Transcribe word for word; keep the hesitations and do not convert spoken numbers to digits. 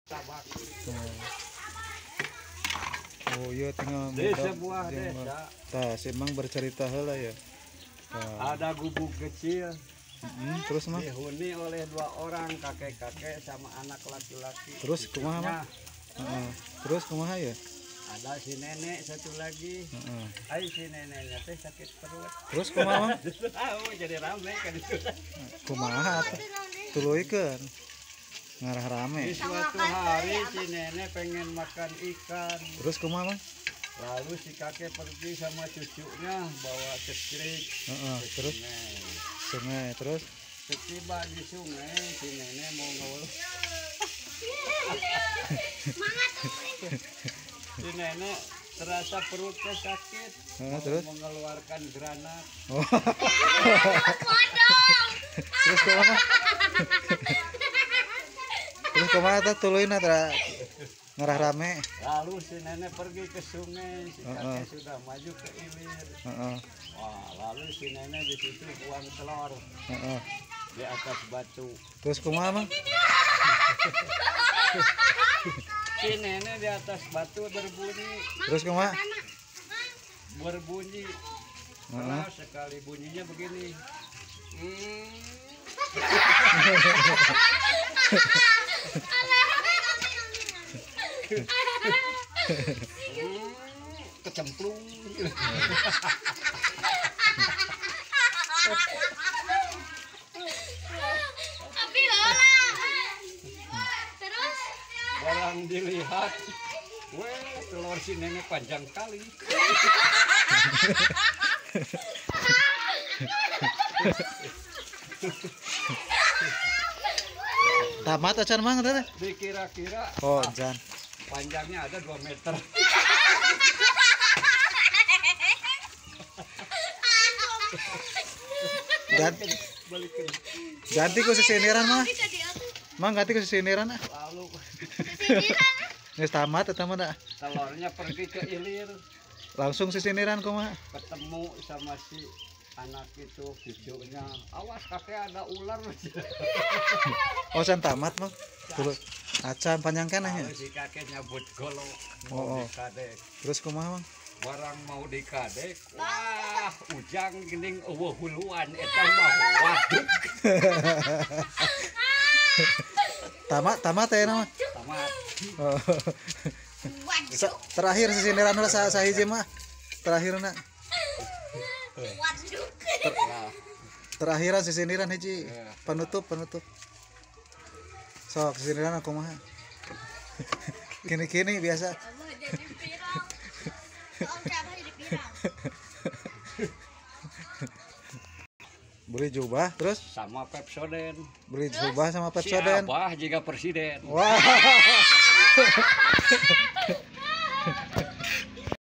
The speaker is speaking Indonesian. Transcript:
Oh iya tinggal di sebuah desa. Tah, Semang bercerita heula ya. Tah. Ada gubuk kecil. Hmm, terus mah Dihuni oleh dua orang kakek-kakek sama anak laki-laki. Terus kumaha mah? Heeh. Terus kumaha ya? Ada si nenek satu lagi. Heeh. Ai si neneknya teh sakit perut. Terus kumaha mah? Tahu jadi rame kan itu. Kumaha teh? Tuluikeun. Ngarah rame. Di suatu hari si nenek pengen makan ikan. Terus kumaha mah? Lalu si kakek pergi sama cucunya bawa cekrik. Heeh, terus Sungai. sungai terus Setiba di sungai si nenek mau ngeluh. Si nenek terasa perutnya sakit. Heeh, Mau terus mengeluarkan granat. oh. Terus kumaha? Terus kumaha teh tuluina teh ngarah rame. Lalu si nenek pergi ke sungai, si kakek Uh-uh. sudah maju ke ilir. Heeh. Wah, lalu si nenek di situ buang telur Heeh. di atas batu. Terus kumaha mah? Si nenek di atas batu berbunyi, Terus kumaha? berbunyi. Heeh. Keras sekali bunyinya begini. Hmm. Hmm, kecemplung. Tapi lola. Terus Barang dilihat, weh telur si nenek panjang kali. Tamat acan mang teh. Dikira-kira Oh, jan. panjangnya ada dua meter. Ganti Balikin. ganti ku sisiniran mah. Mang ganti ku sisiniran ah. Lalu Geus tamat eta mah da. telurnya pergi ke ilir, Langsung sisiniran kumaha? ketemu sama si anak itu cucunya. Awas kakek ada ular. Oh, can tamat mah. Terus acan panjang kenehnya. Lalu si kakek nyabut golok Oh, mau oh. dikadek. Terus kumaha mang? Barang mau dikadek, wah ujang gening eueuh huluan eta mah waduk. Tamat tamat teh nama. Tamat. Oh. Sa- terakhir sisiniran ulah sa sahiji mah. Terakhirna. Nah, Terakhiran sisiniran hiji. Ya. Penutup penutup. Sok sisiniran aku mah. Kini-kini biasa. Allah jadi viral. Om siapa jadi viral? Beli jubah terus sama Pepsodent. beli jubah sama Si Pepsodent. Abah juga presiden. Wah.